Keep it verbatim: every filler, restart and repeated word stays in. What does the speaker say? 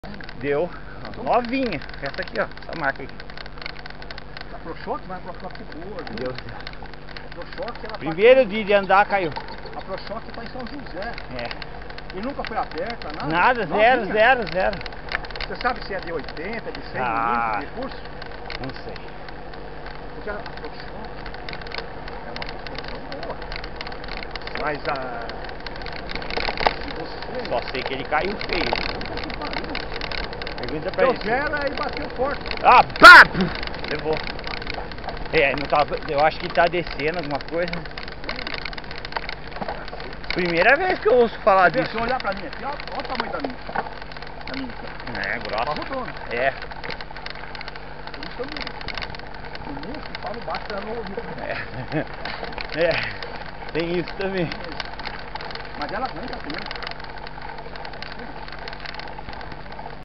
Deu. Novinha. Essa aqui, ó. Essa marca aqui. A ProShock vai pra Choque boa. Deu. ProShock, ela Primeiro dia de andar caiu. A ProShock tá em São José. É. E nunca foi aberta, nada? Nada, zero, Novinha. zero, zero. Você sabe se é de oitenta, de cem Ah. milímetros de curso? Não sei. Porque a ProShock é uma suspensão boa. Mas a... Se você... Só sei que ele caiu feio. Puta que pariu. Pergunta pra Deu ele. zero e bateu forte. Ah, pá! Levou. É, não tava, eu acho que tá descendo alguma coisa. Primeira vez que eu ouço falar Se disso. você olhar pra mim aqui, ó, olha o tamanho da minha. Da minha aqui. É, grossa. Barrotona. É. Por isso eu não... O músculo fala baixo pra não ouvir. É. É. Tem isso também. Mas ela aguenta tudo.